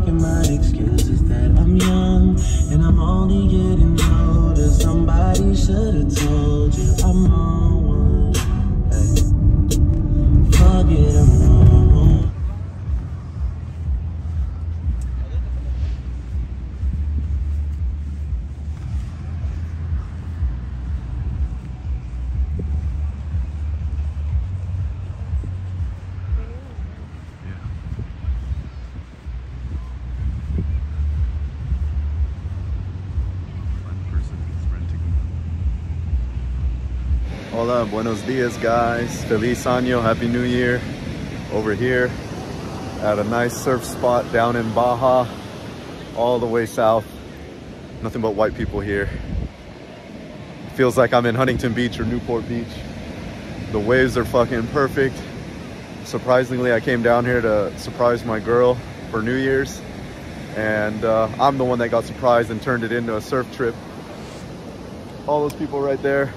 talking, my excuse is that I'm young and I'm only getting older. Somebody should have told you I'm on one. Hey, fuck it, I'm on. Hola, buenos dias guys, feliz año, happy new year. Over here at a nice surf spot down in Baja, all the way south. Nothing but white people here. Feels like I'm in Huntington Beach or Newport Beach. The waves are fucking perfect. Surprisingly, I came down here to surprise my girl for New Year's, and I'm the one that got surprised and turned it into a surf trip. All those people right there.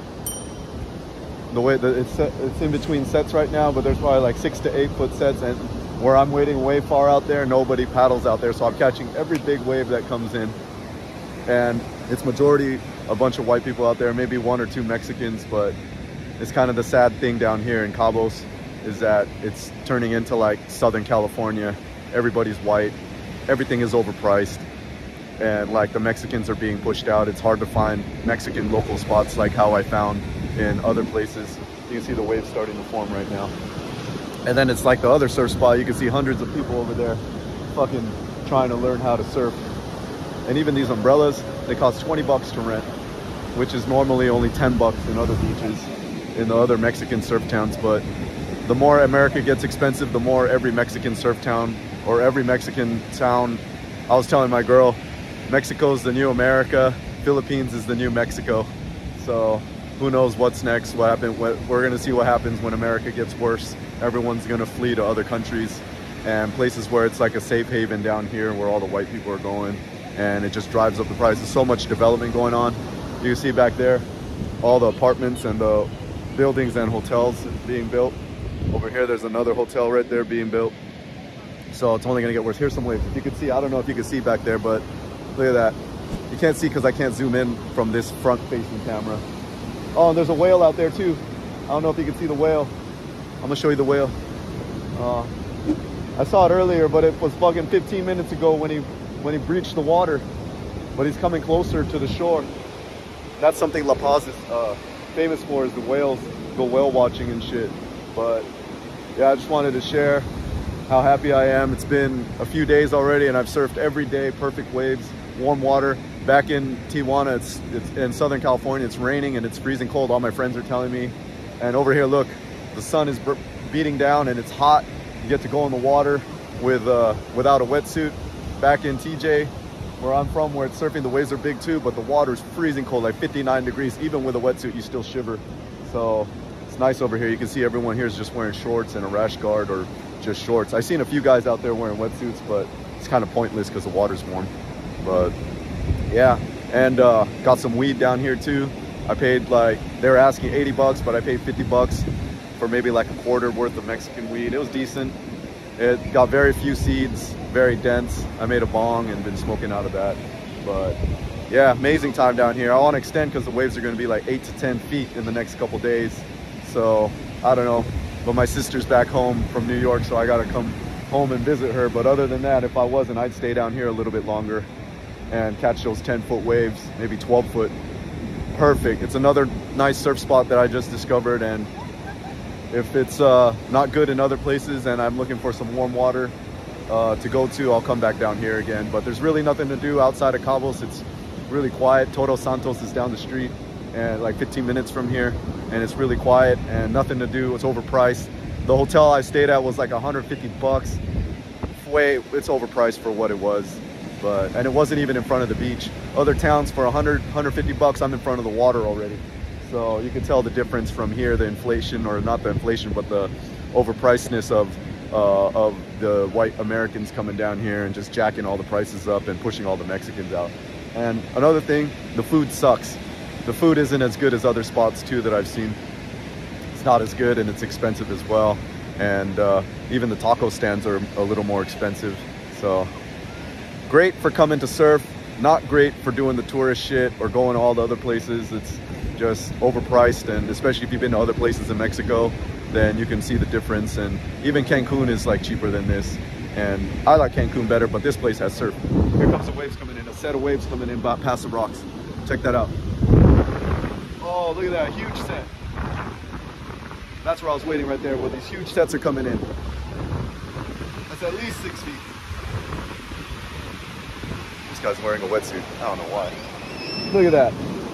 The way that it's in between sets right now, but there's probably like 6 to 8 foot sets, and where I'm waiting way far out there, nobody paddles out there, so I'm catching every big wave that comes in, and it's majority a bunch of white people out there, maybe 1 or 2 Mexicans. But it's kind of the sad thing down here in Cabos is that it's turning into like Southern California. Everybody's white, everything is overpriced, and like the Mexicans are being pushed out. It's hard to find Mexican local spots like how I found in other places. You can see the waves starting to form right now. And then it's like the other surf spot, you can see hundreds of people over there fucking trying to learn how to surf. And even these umbrellas, they cost 20 bucks to rent, which is normally only 10 bucks in other beaches, in the other Mexican surf towns. But the more America gets expensive, the more every Mexican surf town or every Mexican town. I was telling my girl, Mexico's the new America, Philippines is the new Mexico. So who knows what's next, what happened. We're gonna see what happens when America gets worse. Everyone's gonna flee to other countries and places where it's like a safe haven down here where all the white people are going, and it just drives up the price. There's so much development going on. You can see back there, all the apartments and the buildings and hotels being built. Over here, there's another hotel right there being built. So it's only gonna get worse. Here's some waves. If you can see, I don't know if you can see back there, but look at that. You can't see because I can't zoom in from this front-facing camera. Oh, and there's a whale out there too. I don't know if you can see the whale. I'm gonna show you the whale. I saw it earlier, but it was fucking 15 minutes ago when he breached the water. But he's coming closer to the shore. That's something La Paz is famous for, is the whales. Go whale watching and shit. But yeah, I just wanted to share how happy I am. It's been a few days already, and I've surfed every day. Perfect waves, warm water. Back in Tijuana, it's in Southern California, it's raining and it's freezing cold. All my friends are telling me. And over here, look, the sun is beating down and it's hot. You get to go in the water without a wetsuit. Back in TJ, where I'm from, where it's surfing, the waves are big too, but the water's freezing cold, like 59 degrees. Even with a wetsuit, you still shiver. So it's nice over here. You can see everyone here is just wearing shorts and a rash guard or just shorts. I've seen a few guys out there wearing wetsuits, but it's kind of pointless because the water's warm. But yeah, and got some weed down here too. I paid, like, they were asking 80 bucks, but I paid 50 bucks for maybe like a quarter worth of Mexican weed. It was decent. It got very few seeds, very dense. I made a bong and been smoking out of that. But yeah, amazing time down here. I want to extend because the waves are going to be like 8 to 10 feet in the next couple days. So I don't know, but my sister's back home from New York, so I got to come home and visit her. But other than that, if I wasn't, I'd stay down here a little bit longer and catch those 10-foot waves, maybe 12-foot. Perfect. It's another nice surf spot that I just discovered, and if it's not good in other places and I'm looking for some warm water to go to, I'll come back down here again. But there's really nothing to do outside of Cabos. It's really quiet. Todos Santos is down the street and like 15 minutes from here, and it's really quiet and nothing to do. It's overpriced. The hotel I stayed at was like 150 bucks. It's overpriced for what it was. And it wasn't even in front of the beach. Other towns for 100, 150 bucks, I'm in front of the water already. So you can tell the difference from here, the inflation, or not the inflation, but the overpricedness of the white Americans coming down here and just jacking all the prices up and pushing all the Mexicans out. And another thing, the food sucks. The food isn't as good as other spots too that I've seen. It's not as good, and it's expensive as well. And even the taco stands are a little more expensive. So Great for coming to surf, not great for doing the tourist shit or going to all the other places. It's just overpriced, and especially if you've been to other places in Mexico, then you can see the difference. And even Cancun is like cheaper than this, and I like Cancun better, but this place has surf. Here comes the waves coming in, a set of waves coming in past the rocks. Check that out. Oh, look at that huge set. That's where I was waiting right there, where these huge sets are coming in. That's at least 6 feet. This guy's wearing a wetsuit. I don't know why. Look at that.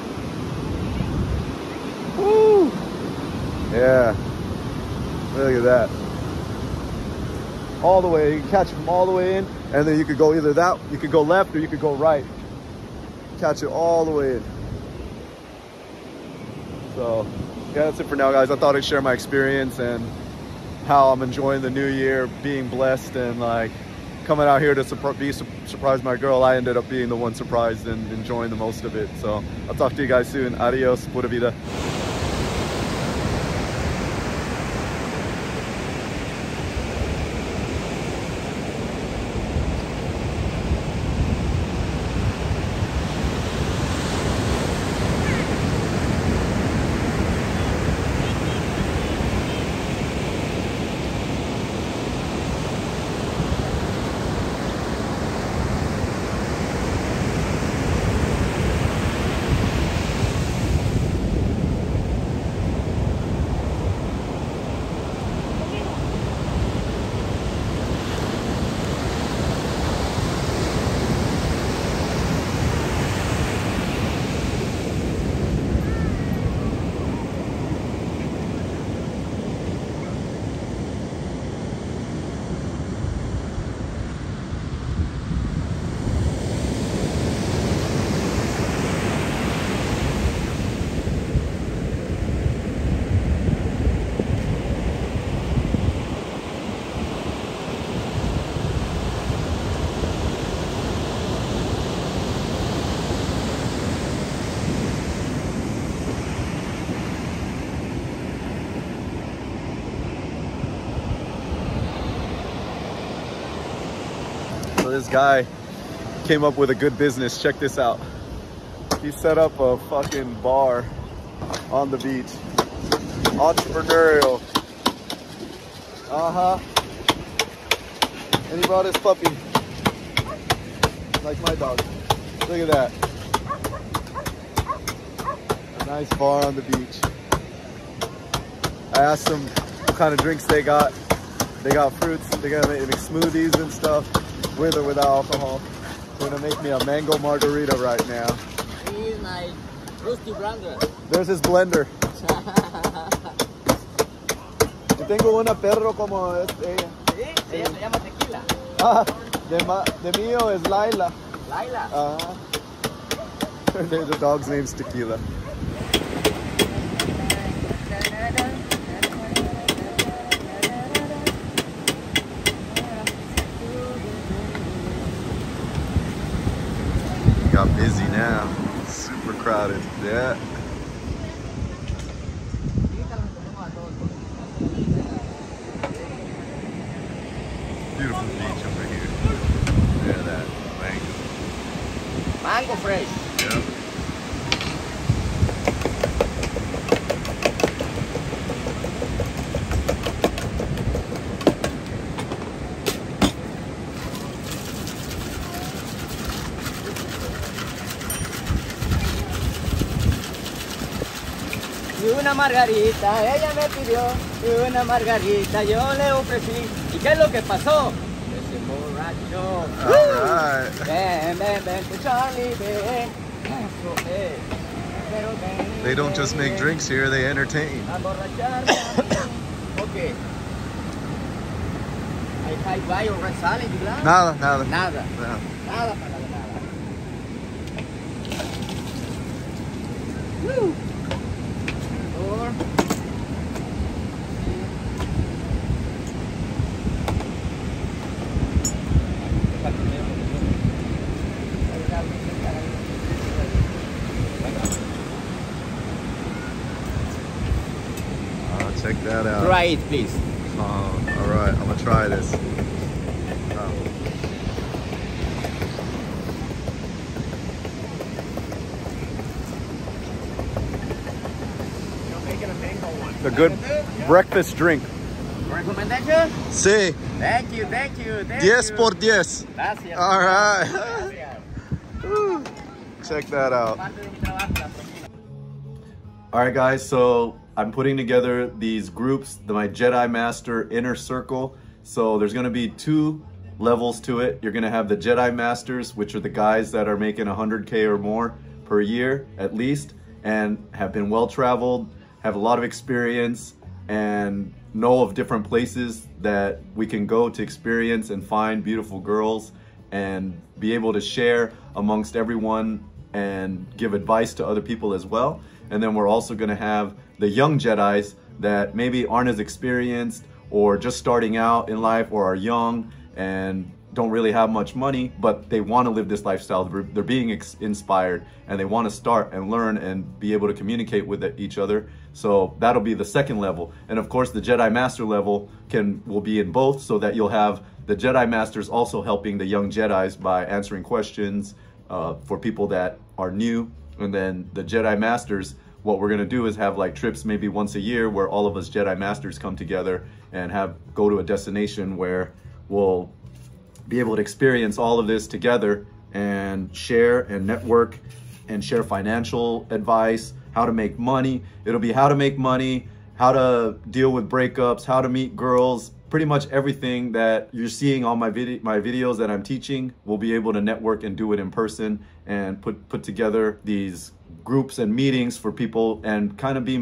Woo! Yeah. Look at that. All the way. You can catch them all the way in, and then you could go either that, you could go left, or you could go right. Catch it all the way in. So, yeah, that's it for now, guys. I thought I'd share my experience and how I'm enjoying the new year, being blessed, and like coming out here to surprise my girl. I ended up being the one surprised and enjoying the most of it. So I'll talk to you guys soon. Adios, pura vida. This guy came up with a good business. Check this out. He set up a fucking bar on the beach. Entrepreneurial. And he brought his puppy. Like my dog. Look at that. A nice bar on the beach. I asked them what kind of drinks they got. They got fruits. They got make smoothies and stuff. With or without alcohol. They're gonna make me a mango margarita right now. He's my rusty blender. There's his blender. Yo tengo una perro como este. Sí, se llama Tequila. Ah, de mío es Laila. Laila. The dog's name's Tequila. Got busy now. Super crowded. Yeah. Beautiful beach over here. Look at that. Mango. Mango fresh. Yeah. Y una margarita, ella me pidió, y una margarita yo le ofrecí. ¿Y qué es lo que pasó? Ese borracho. Alright. Ven, ven, ven, tu Charlie, ven. Eso es. Pero ven. They don't just make drinks here, they entertain. A emborracharme. Ok. ¿Hay high guy o resale, Yulán? Nada, nada. Nada. Nada. Nada para nada. Woo. Check that out. Try it, please. All right, I'm gonna try this. The good breakfast drink. Recommendation? Sí. Thank you, thank you, thank 10 por 10. Gracias. All right. Gracias. Check that out. Parte de mi trabajo, la propina. All right, guys. So I'm putting together these groups, my Jedi Master Inner Circle. So there's going to be 2 levels to it. You're going to have the Jedi Masters, which are the guys that are making 100K or more per year at least, and have been well-traveled, have a lot of experience, and know of different places that we can go to experience and find beautiful girls and be able to share amongst everyone and give advice to other people as well. And then we're also going to have the young Jedis that maybe aren't as experienced or just starting out in life or are young and don't really have much money, but they want to live this lifestyle. They're being inspired and they want to start and learn and be able to communicate with each other. So that'll be the second level. And of course the Jedi Master level will be in both, so that you'll have the Jedi Masters also helping the young Jedis by answering questions for people that are new. And then the Jedi Masters, what we're gonna do is have like trips maybe once a year where all of us Jedi Masters come together and go to a destination where we'll be able to experience all of this together and share and network and share financial advice, how to make money. It'll be how to make money, how to deal with breakups, how to meet girls, pretty much everything that you're seeing on my videos that I'm teaching. We'll be able to network and do it in person and put together these groups and meetings for people and kind of be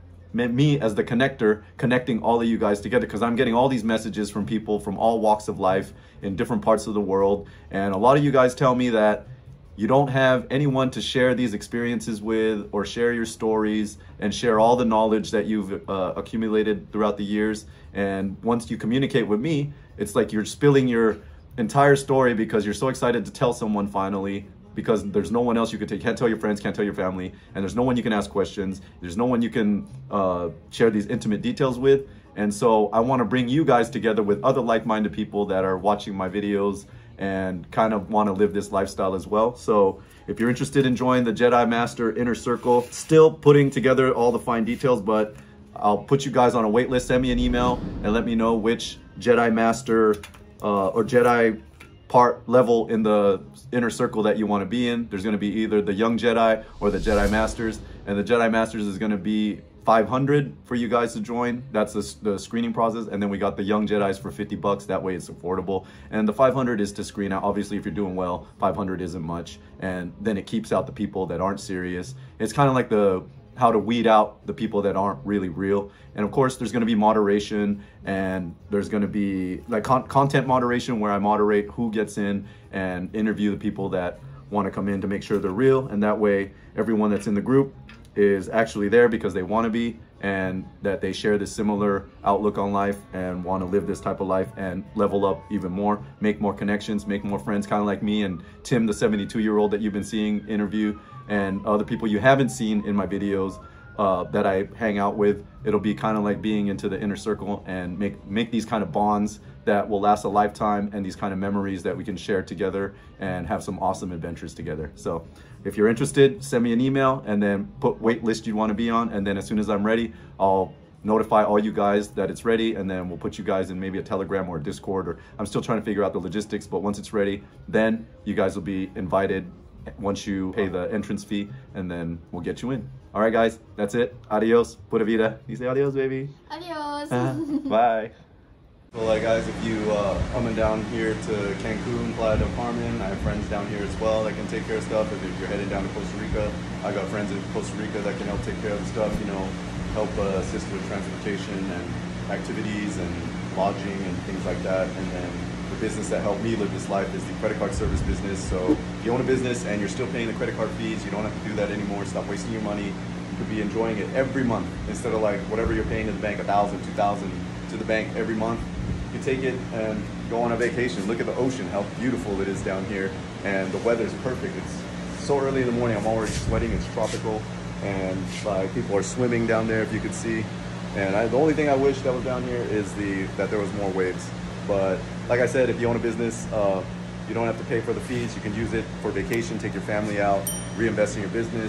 me as the connector, connecting all of you guys together, because I'm getting all these messages from people from all walks of life in different parts of the world. And a lot of you guys tell me that you don't have anyone to share these experiences with or share your stories and share all the knowledge that you've accumulated throughout the years. And once you communicate with me, it's like you're spilling your entire story because you're so excited to tell someone finally, because there's no one else you can take. Can't tell your friends, can't tell your family, and there's no one you can ask questions. There's no one you can share these intimate details with. And so I want to bring you guys together with other like-minded people that are watching my videos and kind of want to live this lifestyle as well. So if you're interested in joining the Jedi Master Inner Circle, still putting together all the fine details, but I'll put you guys on a wait list. Send me an email and let me know which Jedi Master or Jedi part level in the inner circle that you want to be in. There's going to be either the young Jedi or the Jedi Masters, and the Jedi Masters is going to be 500 for you guys to join. That's the screening process. And then we got the young Jedis for 50 bucks. That way it's affordable. And the 500 is to screen out. Obviously, if you're doing well, 500 isn't much. And then it keeps out the people that aren't serious. It's kind of like how to weed out the people that aren't really real. And of course, there's going to be moderation, and there's going to be like content moderation where I moderate who gets in and interview the people that want to come in to make sure they're real. And that way, everyone that's in the group is actually there because they want to be, and that they share this similar outlook on life and want to live this type of life and level up even more, make more connections, make more friends, kind of like me and Tim, the 72-year-old that you've been seeing interview, and other people you haven't seen in my videos that I hang out with. It'll be kind of like being into the inner circle and make these kind of bonds that will last a lifetime, and these kind of memories that we can share together and have some awesome adventures together. So if you're interested, send me an email and then put wait list you want to be on, and then as soon as I'm ready, I'll notify all you guys that it's ready, and then we'll put you guys in maybe a Telegram or a Discord, or I'm still trying to figure out the logistics, but once it's ready, then you guys will be invited once you pay the entrance fee, and then we'll get you in. All right, guys, that's it. Adios. Pura vida. You say adios, baby. Adios. Bye. Well, guys, if you coming down here to Cancun, Playa del Carmen, I have friends down here as well that can take care of stuff. If you're heading down to Costa Rica, I got friends in Costa Rica that can help take care of the stuff, you know, help assist with transportation and activities and lodging and things like that. And then the business that helped me live this life is the credit card service business. So if you own a business and you're still paying the credit card fees, you don't have to do that anymore. Stop wasting your money. You could be enjoying it every month instead of like whatever you're paying to the bank, $1,000, $2,000 to the bank every month. You take it and go on a vacation. Look at the ocean, how beautiful it is down here, and the weather's perfect. It's so early in the morning, I'm already sweating. It's tropical, and people are swimming down there, if you could see. And the only thing I wish that was down here is that there was more waves. But like I said, if you own a business, you don't have to pay for the fees. You can use it for vacation, take your family out, reinvest in your business,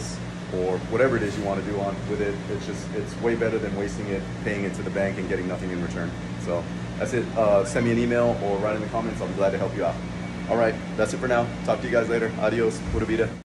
or whatever it is you want to do on with it. It's way better than wasting it, paying it to the bank and getting nothing in return. So that's it. Send me an email or write in the comments. I'll be glad to help you out. All right, that's it for now. Talk to you guys later. Adios. Pura vida.